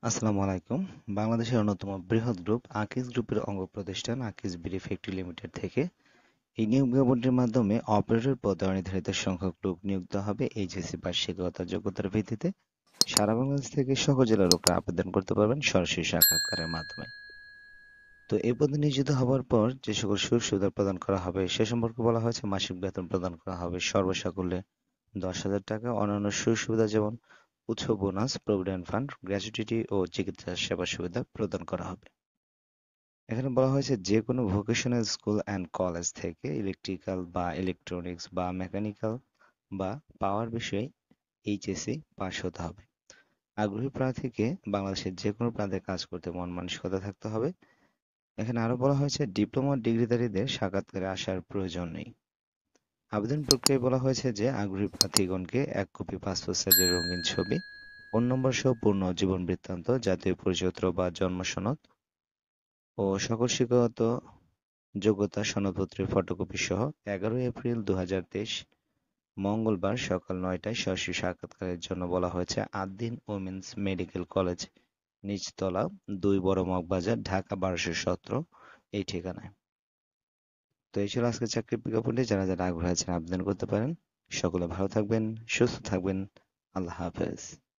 আসসালামু আলাইকুম। বাংলাদেশের অন্যতম বৃহৎ গ্রুপ আকিজ গ্রুপের অঙ্গ প্রতিষ্ঠান আকিজ বিডি ফ্যাক্টরি লিমিটেড থেকে এই নিয়োগ বিজ্ঞপ্তির মাধ্যমে অপারেটর পদে অনির্ধারিত সংখ্যক লোক নিয়োগ দেওয়া হবে এইচএসসি পাস শিক্ষাগত যোগ্যতার ভিত্তিতে। সারা বাংলাদেশ থেকে সকল জেলার লোকরা আবেদন করতে পারবেন সরাসরি সাক্ষাৎকারের মাধ্যমে। তো এই পদে নিয়োজিত হওয়ার পর যে সকল সুযোগ সুবিধা প্রদান করা হবে সে সম্পর্কে বলা হয়েছে মাসিক বেতন প্রদান করা হবে সর্বসাকুল্যে 10,000 টাকা। অন্যান্য সুযোগ সুবিধা যেমন উৎস বোনাস, প্রভিডেন্ট ফান্ড, গ্র্যাচুইটি ও চিকিৎসা সেবা সুবিধা প্রদান করা হবে। এখানে বলা হয়েছে যে কোনো ভোকেশনাল স্কুল অ্যান্ড কলেজ থেকে ইলেকট্রিক্যাল বা ইলেকট্রনিক্স বা মেকানিক্যাল বা পাওয়ার বিষয়ে এইচএসসি পাস হতে হবে। আগ্রহী প্রার্থীকে বাংলাদেশের যে কোনো প্রান্তে কাজ করতে মন মানসিকতা থাকতে হবে। এখানে আরো বলা হয়েছে ডিপ্লোমা ডিগ্রিধারীদের সাক্ষাৎকারে আসার প্রয়োজন নেই। আবেদন প্রক্রিয়ায় বলা হয়েছে যে আগ্রহী প্রার্থীগণকে 1 কপি পাসপোর্ট সাইজের রঙিন ছবি, ফোন নম্বর সহ পূর্ণ জীবন বৃত্তান্ত, জাতীয় পরিচয়পত্র বা জন্ম সনদ ও সকল শিক্ষাগত যোগ্যতা সনদপত্রের ফটোকপি সহ 11 এপ্রিল 2023 মঙ্গলবার সকাল 9টায় সরাসরি সাক্ষাৎকারের জন্য বলা হয়েছে আদ্দিন উমেন্স মেডিকেল কলেজ, নিচতলা, 2 বড় মগবাজার, ঢাকা 1217 এই ঠিকানায়। তো এই ছিল আজকের চাকরির বিজ্ঞাপনটি। যারা যারা আগ্রহী আছেন আবেদন করতে পারেন। সকলে ভালো থাকবেন, সুস্থ থাকবেন। আল্লাহ হাফেজ।